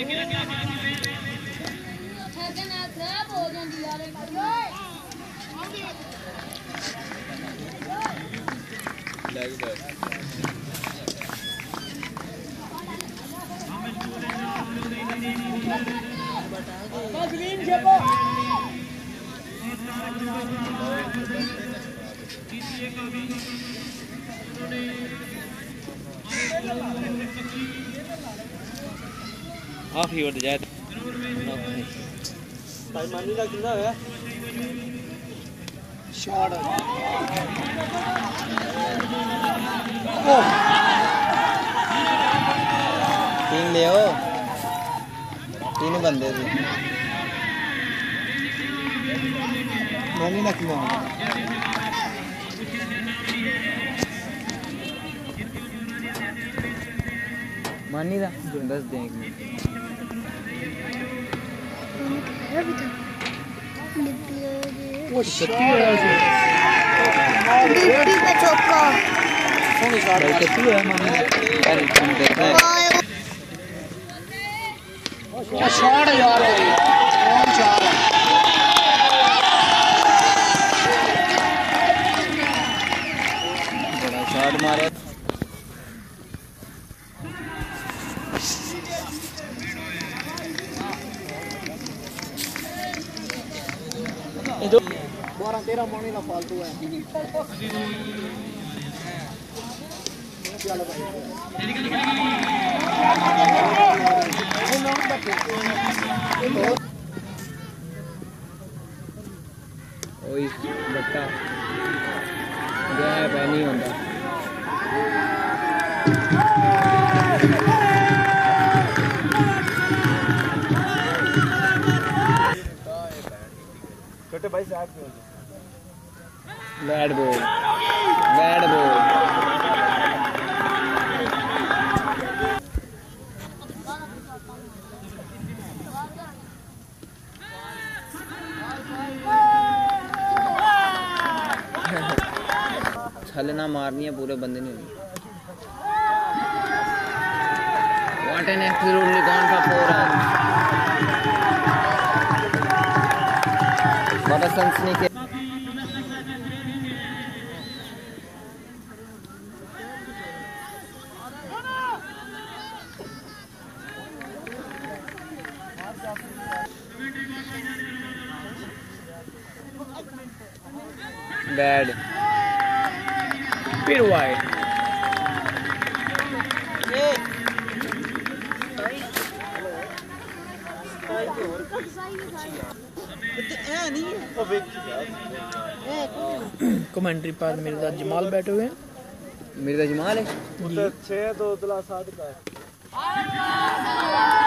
half ही उठ जाए भाई मानी का कितना है शॉट तीन ले आओ तीन बंदे थे मानी ना कितना मानी दा 10 देंगे वो शक्ति है डिप्टी पे चौका सोनी शॉट भाई कितनी है मानी यार तुम देखना है क्या शॉट है यार कौन शॉट है बड़ा शॉट मारा जो 12-13 पानी ना फालतू है चलो भाई ओए बट्टा गया है नहीं होता छोटे भाई साथ में बैड बॉल बैड बॉल छलना मारनी है पूरे बंदे नहीं होंगे what an absolutely gone for 4 run बड़ा सनसनी के बैड फिर वाइड कमेंट्री पर मिर्जा जमाल बैठे हुए हैं मिर्जा जमाल है 6 2 7 का है